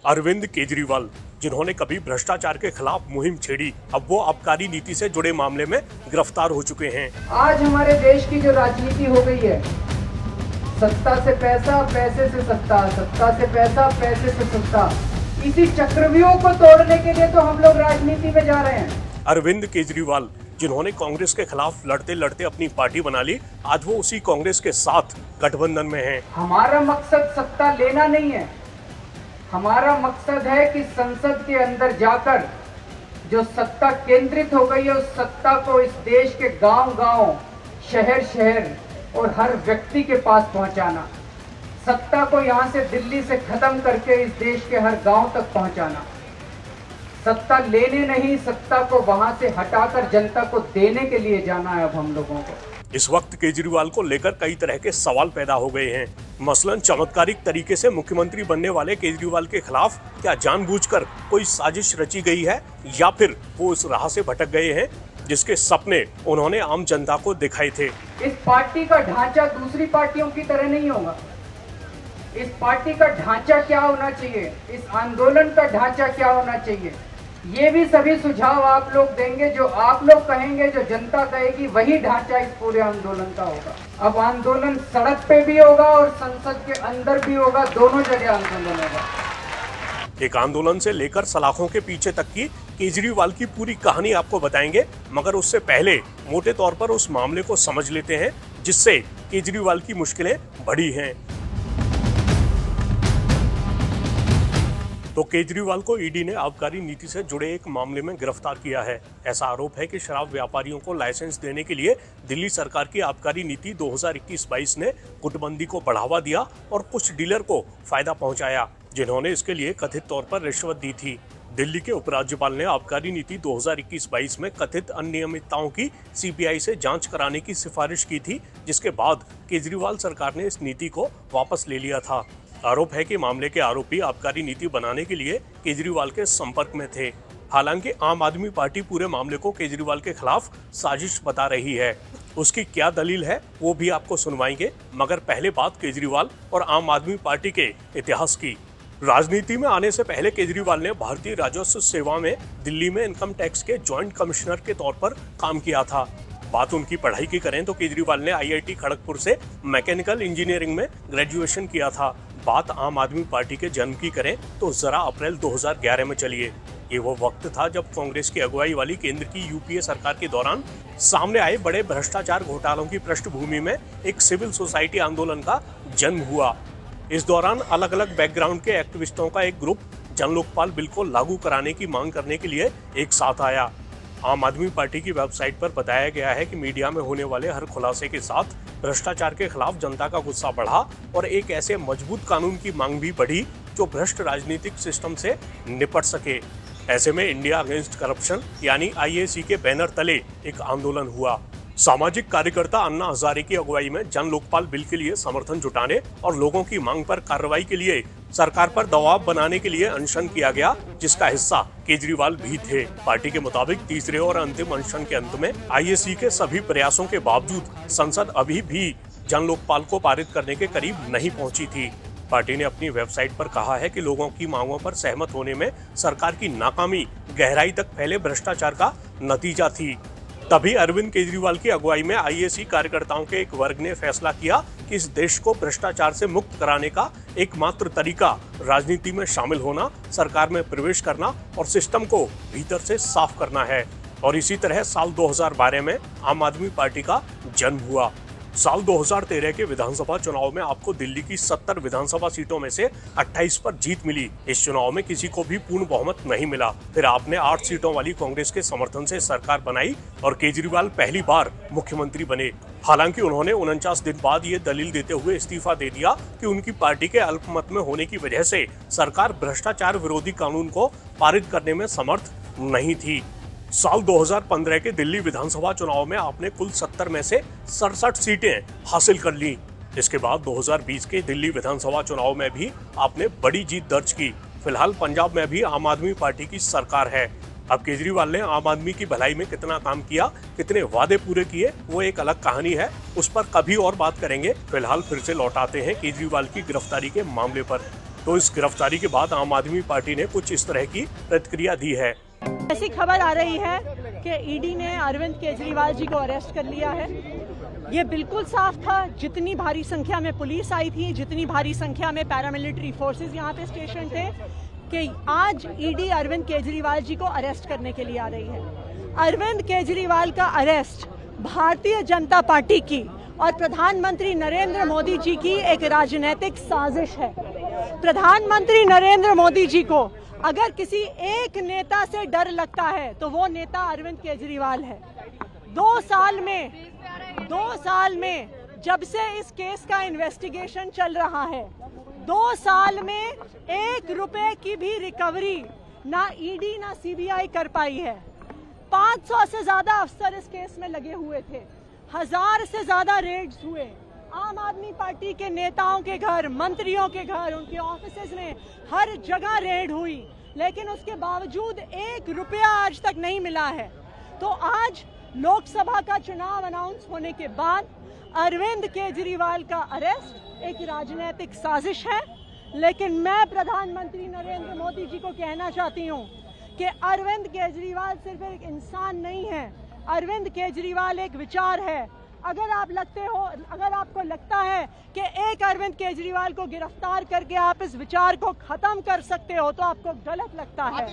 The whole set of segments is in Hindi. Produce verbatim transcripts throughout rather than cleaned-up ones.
अरविंद केजरीवाल, जिन्होंने कभी भ्रष्टाचार के खिलाफ मुहिम छेड़ी, अब वो आबकारी नीति से जुड़े मामले में गिरफ्तार हो चुके हैं। आज हमारे देश की जो राजनीति हो गई है, सत्ता से पैसा, पैसे से सत्ता, सत्ता से पैसा, पैसे से सत्ता, इसी चक्रव्यूह को तोड़ने के लिए तो हम लोग राजनीति में जा रहे हैं। अरविंद केजरीवाल, जिन्होंने कांग्रेस के खिलाफ लड़ते लड़ते अपनी पार्टी बना ली, आज वो उसी कांग्रेस के साथ गठबंधन में हैं। हमारा मकसद सत्ता लेना नहीं है, हमारा मकसद है कि संसद के अंदर जाकर जो सत्ता केंद्रित हो गई है, उस सत्ता को इस देश के गांव-गांव, शहर-शहर और हर व्यक्ति के पास पहुंचाना। सत्ता को यहां से दिल्ली से खत्म करके इस देश के हर गांव तक पहुंचाना। सत्ता लेने नहीं, सत्ता को वहां से हटाकर जनता को देने के लिए जाना है अब हम लोगों को। इस वक्त केजरीवाल को लेकर कई तरह के सवाल पैदा हो गए हैं। मसलन चमत्कारिक तरीके से मुख्यमंत्री बनने वाले केजरीवाल के खिलाफ क्या जानबूझकर कोई साजिश रची गई है, या फिर वो उस राह से भटक गए हैं जिसके सपने उन्होंने आम जनता को दिखाए थे। इस पार्टी का ढांचा दूसरी पार्टियों की तरह नहीं होगा। इस पार्टी का ढांचा क्या होना चाहिए, इस आंदोलन का ढांचा क्या होना चाहिए, ये भी सभी सुझाव आप लोग देंगे। जो आप लोग कहेंगे, जो जनता कहेगी, वही ढांचा इस पूरे आंदोलन का होगा। अब आंदोलन सड़क पे भी होगा और संसद के अंदर भी होगा, दोनों जगह आंदोलन होगा। एक आंदोलन से लेकर सलाखों के पीछे तक की केजरीवाल की पूरी कहानी आपको बताएंगे, मगर उससे पहले मोटे तौर पर उस मामले को समझ लेते हैं जिससे केजरीवाल की मुश्किलें बढ़ी हैं। तो केजरीवाल को ईडी ने आबकारी नीति से जुड़े एक मामले में गिरफ्तार किया है। ऐसा आरोप है कि शराब व्यापारियों को लाइसेंस देने के लिए दिल्ली सरकार की आबकारी नीति दो हज़ार इक्कीस बाईस ने गुटबंदी को बढ़ावा दिया और कुछ डीलर को फायदा पहुंचाया, जिन्होंने इसके लिए कथित तौर पर रिश्वत दी थी। दिल्ली के उपराज्यपाल ने आबकारी नीति दो हज़ार इक्कीस बाईस में कथित अनियमितताओं की सीबीआई से जांच कराने की सिफारिश की थी, जिसके बाद केजरीवाल सरकार ने इस नीति को वापस ले लिया था। आरोप है कि मामले के आरोपी आबकारी नीति बनाने के लिए केजरीवाल के संपर्क में थे। हालांकि आम आदमी पार्टी पूरे मामले को केजरीवाल के खिलाफ साजिश बता रही है। उसकी क्या दलील है वो भी आपको सुनवाएंगे, मगर पहले बात केजरीवाल और आम आदमी पार्टी के इतिहास की। राजनीति में आने से पहले केजरीवाल ने भारतीय राजस्व सेवा में दिल्ली में इनकम टैक्स के ज्वाइंट कमिश्नर के तौर पर काम किया था। बात उनकी पढ़ाई की करें तो केजरीवाल ने आई आई टी खड़गपुर से मैकेनिकल इंजीनियरिंग में ग्रेजुएशन किया था। बात आम आदमी पार्टी के जन्म की करें तो जरा अप्रैल दो हज़ार ग्यारह में चलिए। ये वो वक्त था जब कांग्रेस की अगुवाई वाली केंद्र की यूपीए सरकार के दौरान सामने आए बड़े भ्रष्टाचार घोटालों की पृष्ठभूमि में एक सिविल सोसाइटी आंदोलन का जन्म हुआ। इस दौरान अलग अलग बैकग्राउंड के एक्टिविस्टों का एक ग्रुप जन लोकपाल बिल को लागू कराने की मांग करने के लिए एक साथ आया। आम आदमी पार्टी की वेबसाइट पर बताया गया है कि मीडिया में होने वाले हर खुलासे के साथ भ्रष्टाचार के खिलाफ जनता का गुस्सा बढ़ा और एक ऐसे मजबूत कानून की मांग भी बढ़ी जो भ्रष्ट राजनीतिक सिस्टम से निपट सके। ऐसे में इंडिया अगेंस्ट करप्शन यानी आई ए सी के बैनर तले एक आंदोलन हुआ। सामाजिक कार्यकर्ता अन्ना हजारे की अगुवाई में जन लोकपाल बिल के लिए समर्थन जुटाने और लोगों की मांग पर कार्रवाई के लिए सरकार पर दबाव बनाने के लिए अनशन किया गया, जिसका हिस्सा केजरीवाल भी थे। पार्टी के मुताबिक तीसरे और अंतिम अनशन के अंत में आई ए सी के सभी प्रयासों के बावजूद संसद अभी भी जन लोकपाल को पारित करने के करीब नहीं पहुंची थी। पार्टी ने अपनी वेबसाइट पर कहा है कि लोगों की मांगों पर सहमत होने में सरकार की नाकामी गहराई तक फैले भ्रष्टाचार का नतीजा थी। तभी अरविंद केजरीवाल की अगुवाई में आई ए सी कार्यकर्ताओं के एक वर्ग ने फैसला किया कि इस देश को भ्रष्टाचार से मुक्त कराने का एकमात्र तरीका राजनीति में शामिल होना, सरकार में प्रवेश करना और सिस्टम को भीतर से साफ करना है। और इसी तरह साल दो हज़ार बारह में आम आदमी पार्टी का जन्म हुआ। साल दो हज़ार तेरह के विधानसभा चुनाव में आपको दिल्ली की सत्तर विधानसभा सीटों में से अट्ठाईस पर जीत मिली। इस चुनाव में किसी को भी पूर्ण बहुमत नहीं मिला। फिर आपने आठ सीटों वाली कांग्रेस के समर्थन से सरकार बनाई और केजरीवाल पहली बार मुख्यमंत्री बने। हालांकि उन्होंने उनचास दिन बाद ये दलील देते हुए इस्तीफा दे दिया कि उनकी पार्टी के अल्पमत में होने की वजह से सरकार भ्रष्टाचार विरोधी कानून को पारित करने में समर्थ नहीं थी। साल दो हज़ार पंद्रह के दिल्ली विधानसभा चुनाव में आपने कुल सत्तर में से सड़सठ सीटें हासिल कर ली। इसके बाद दो हज़ार बीस के दिल्ली विधानसभा चुनाव में भी आपने बड़ी जीत दर्ज की। फिलहाल पंजाब में भी आम आदमी पार्टी की सरकार है। अब केजरीवाल ने आम आदमी की भलाई में कितना काम किया, कितने वादे पूरे किए, वो एक अलग कहानी है, उस पर कभी और बात करेंगे। फिलहाल फिर से लौटाते हैं केजरीवाल की गिरफ्तारी के मामले पर। तो इस गिरफ्तारी के बाद आम आदमी पार्टी ने कुछ इस तरह की प्रतिक्रिया दी है। ऐसी खबर आ रही है कि ईडी ने अरविंद केजरीवाल जी को अरेस्ट कर लिया है। ये बिल्कुल साफ था, जितनी भारी संख्या में पुलिस आई थी, जितनी भारी संख्या में पैरामिलिट्री फोर्सेस यहाँ पे स्टेशन थे, कि आज ईडी अरविंद केजरीवाल जी को अरेस्ट करने के लिए आ रही है। अरविंद केजरीवाल का अरेस्ट भारतीय जनता पार्टी की और प्रधानमंत्री नरेंद्र मोदी जी की एक राजनीतिक साजिश है। प्रधानमंत्री नरेंद्र मोदी जी को अगर किसी एक नेता से डर लगता है तो वो नेता अरविंद केजरीवाल है। दो साल में दो साल में जब से इस केस का इन्वेस्टिगेशन चल रहा है, दो साल में एक रुपए की भी रिकवरी ना ईडी ना सीबीआई कर पाई है। पाँच सौ से ज्यादा अफसर इस केस में लगे हुए थे, हजार से ज्यादा रेड्स हुए, आम आदमी पार्टी के नेताओं के घर, मंत्रियों के घर, उनके ऑफिसेज में हर जगह रेड हुई, लेकिन उसके बावजूद एक रुपया आज तक नहीं मिला है। तो आज लोकसभा का चुनाव अनाउंस होने के बाद अरविंद केजरीवाल का अरेस्ट एक राजनीतिक साजिश है। लेकिन मैं प्रधानमंत्री नरेंद्र मोदी जी को कहना चाहती हूं कि अरविंद केजरीवाल सिर्फ एक इंसान नहीं है, अरविंद केजरीवाल एक विचार है। अगर आप लगते हो अगर आपको लगता है कि एक अरविंद केजरीवाल को गिरफ्तार करके आप इस विचार को खत्म कर सकते हो तो आपको गलत लगता है।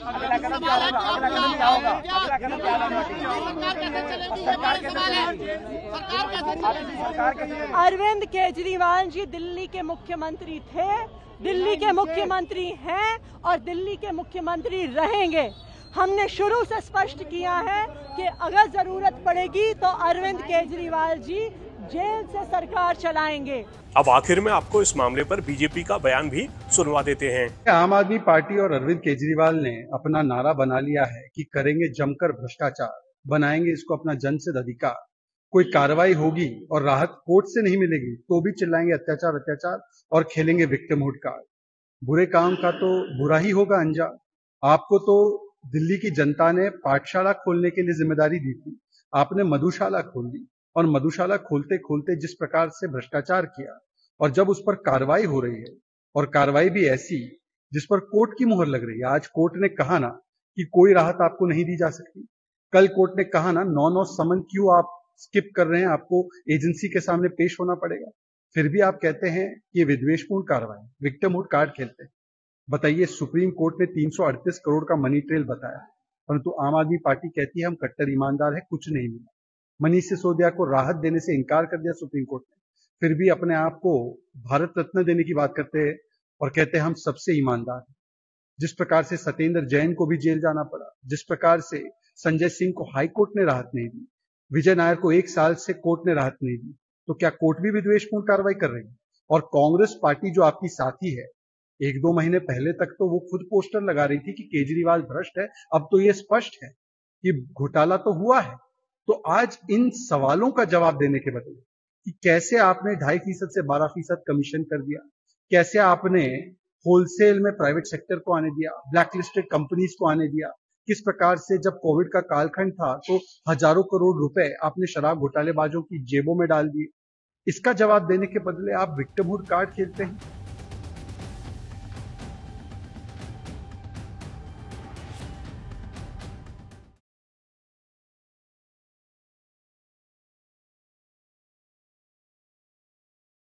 अरविंद केजरीवाल जी दिल्ली के मुख्यमंत्री थे, दिल्ली के मुख्यमंत्री हैं और दिल्ली के मुख्यमंत्री रहेंगे। हमने शुरू से स्पष्ट किया है कि अगर जरूरत पड़ेगी तो अरविंद केजरीवाल जी जेल से सरकार चलाएंगे। अब आखिर में आपको इस मामले पर बीजेपी का बयान भी सुनवा देते हैं। आम आदमी पार्टी और अरविंद केजरीवाल ने अपना नारा बना लिया है कि करेंगे जमकर भ्रष्टाचार, बनाएंगे इसको अपना जनसिद्ध अधिकार। कोई कार्रवाई होगी और राहत कोर्ट से नहीं मिलेगी तो भी चिल्लाएंगे अत्याचार अत्याचार और खेलेंगे विक्टिमहुड कार्ड। बुरे काम का तो बुरा ही होगा अंजाम। आपको तो दिल्ली की जनता ने पाठशाला खोलने के लिए जिम्मेदारी दी थी, आपने मधुशाला खोल दी और मधुशाला खोलते खोलते जिस प्रकार से भ्रष्टाचार किया और जब उस पर कार्रवाई हो रही है और कार्रवाई भी ऐसी जिस पर कोर्ट की मुहर लग रही है। आज कोर्ट ने कहा ना कि कोई राहत आपको नहीं दी जा सकती, कल कोर्ट ने कहा ना नौ नौ समन क्यों आप स्किप कर रहे हैं, आपको एजेंसी के सामने पेश होना पड़ेगा, फिर भी आप कहते हैं कि विद्वेषपूर्ण कार्रवाई, विक्टिमहुड कार्ड खेलते हैं। बताइए, सुप्रीम कोर्ट ने तीन सौ अड़तीस करोड़ का मनी ट्रेल बताया, परंतु आम आदमी पार्टी कहती है हम कट्टर ईमानदार है, कुछ नहीं मिला। मनीष सिसोदिया को राहत देने से इनकार कर दिया सुप्रीम कोर्ट ने, फिर भी अपने आप को भारत रत्न देने की बात करते हैं और कहते हैं हम सबसे ईमानदार हैं। जिस प्रकार से सत्येंद्र जैन को भी जेल जाना पड़ा, जिस प्रकार से संजय सिंह को हाई कोर्ट ने राहत नहीं दी, विजय नायर को एक साल से कोर्ट ने राहत नहीं दी, तो क्या कोर्ट भी विद्वेषपूर्ण कार्रवाई कर रही है? और कांग्रेस पार्टी जो आपकी साथी है, एक दो महीने पहले तक तो वो खुद पोस्टर लगा रही थी कि केजरीवाल भ्रष्ट है, अब तो ये स्पष्ट है कि घोटाला तो हुआ है। तो आज इन सवालों का जवाब देने के बदले कि कैसे आपने ढाई फीसद से बारह फीसद कमीशन कर दिया, कैसे आपने होलसेल में प्राइवेट सेक्टर को आने दिया, ब्लैक लिस्टेड कंपनीज को आने दिया, किस प्रकार से जब कोविड का कालखंड था तो हजारों करोड़ रुपए आपने शराब घोटालेबाजों की जेबों में डाल दिए, इसका जवाब देने के बदले आप विक्टिमहुड कार्ड खेलते हैं।